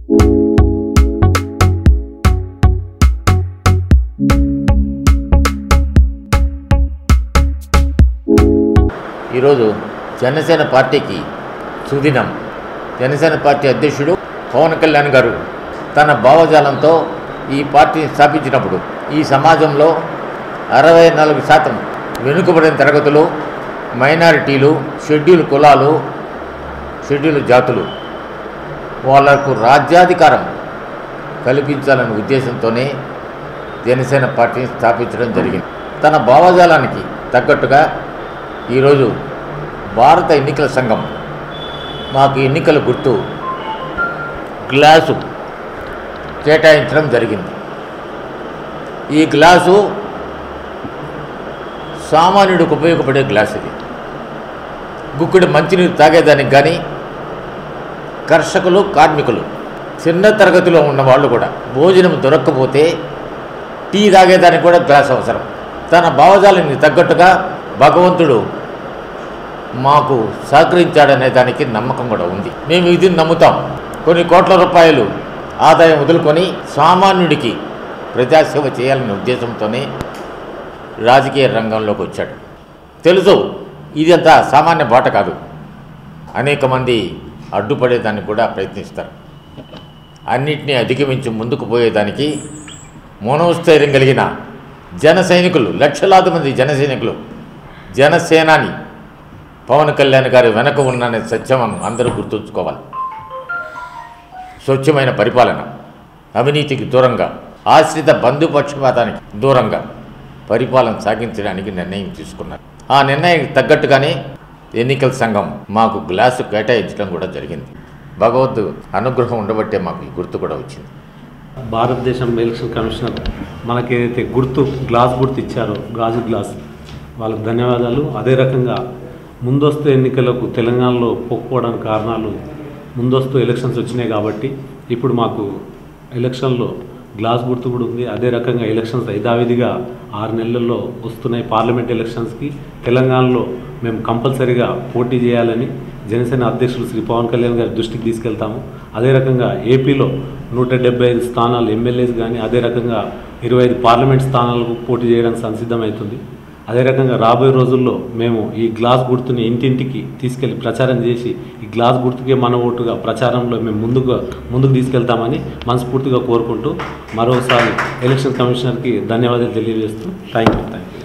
ఈరోజు జనసేన పార్టీకి సుదినం. జనసేన పార్టీ అధ్యక్షుడు పవన్ కళ్యాణ్ గారు తన భావజాలంతో ఈ పార్టీని స్థాపించినప్పుడు ఈ సమాజంలో 64% వెనుకబడిన తరగతులు, మైనారిటీలు, షెడ్యూల్ కులాలు, షెడ్యూల్ జాతులు వాళ్లకు రాజ్యాధికారం కల్పించాలనే ఉద్దేశంతోనే జనసేన పార్టీని స్థాపించడం జరిగింది. తన భావజాలానికి తగ్గట్టుగా ఈరోజు భారత ఎన్నికల సంఘం మాకు ఎన్నికల గుర్తు గ్లాసు కేటాయించడం జరిగింది. ఈ గ్లాసు సామాన్యుడికి ఉపయోగపడే గ్లాస్. ఇది గుక్కుడి మంచినీరు తాగేదానికి కానీ, కర్షకులు, కార్మికులు, చిన్న తరగతిలో ఉన్న వాళ్ళు కూడా భోజనం దొరక్కపోతే టీ తాగేదానికి కూడా గ్లాస్ అవసరం. తన భావజాలానికి తగ్గట్టుగా భగవంతుడు మాకు సహకరించాడనే దానికి నమ్మకం కూడా ఉంది. మేము ఇది నమ్ముతాం. కొన్ని కోట్ల రూపాయలు ఆదాయం వదులుకొని సామాన్యుడికి ప్రజాసేవ చేయాలనే ఉద్దేశంతోనే రాజకీయ రంగంలోకి వచ్చాడు. తెలుసు ఇది అంత సామాన్య బాట కాదు. అనేక మంది అడ్డుపడేదానికి కూడా ప్రయత్నిస్తారు. అన్నిటినీ అధిగమించి ముందుకు పోయేదానికి మనోస్థైర్యం కలిగిన జన సైనికులు, లక్షలాది మంది జన సైనికులు, జనసేనాని పవన్ కళ్యాణ్ గారి వెనక ఉన్ననే సత్యం అందరూ గుర్తుంచుకోవాలి. స్వచ్ఛమైన పరిపాలన, అవినీతికి దూరంగా, ఆశ్రిత బంధుపక్షపాతానికి దూరంగా పరిపాలన సాగించడానికి నిర్ణయం తీసుకున్నారు. ఆ నిర్ణయానికి తగ్గట్టుగానే ఎన్నికల సంఘం మాకు గ్లాసు కేటాయించడం కూడా జరిగింది. భగవద్ అనుగ్రహం ఉండబట్టే మాకు ఈ గుర్తు కూడా వచ్చింది. భారతదేశం ఎలక్షన్ కమిషనర్ మనకి ఏదైతే గ్లాస్ గుర్తు ఇచ్చారో, గాజు గ్లాస్, వాళ్ళకు ధన్యవాదాలు. అదే రకంగా ముందస్తు ఎన్నికలకు తెలంగాణలో పోకపోవడానికి కారణాలు ముందస్తు ఎలక్షన్స్ వచ్చినాయి కాబట్టి ఇప్పుడు మాకు ఎలక్షన్లో గ్లాస్ గుర్తు కూడా ఉంది. అదే రకంగా ఎలక్షన్స్ యథావిధిగా 6 నెలల్లో వస్తున్నాయి. పార్లమెంట్ ఎలక్షన్స్కి తెలంగాణలో మేము కంపల్సరీగా పోటీ చేయాలని జనసేన అధ్యక్షులు శ్రీ పవన్ కళ్యాణ్ గారి దృష్టికి తీసుకెళ్తాము. అదే రకంగా ఏపీలో 175 స్థానాలు ఎమ్మెల్యేస్ కానీ, అదే రకంగా 25 పార్లమెంట్ స్థానాలకు పోటీ చేయడానికి సంసిద్ధమవుతుంది. అదే రకంగా రాబోయే రోజుల్లో మేము ఈ గ్లాస్ గుర్తుని ఇంటింటికి తీసుకెళ్లి ప్రచారం చేసి ఈ గ్లాస్ గుర్తుకే మన ఓటుగా ప్రచారంలో మేము ముందుకు తీసుకెళ్తామని మనస్ఫూర్తిగా కోరుకుంటూ మరోసారి ఎలక్షన్ కమిషనర్కి ధన్యవాదాలు తెలియజేస్తూ థ్యాంక్ యూ.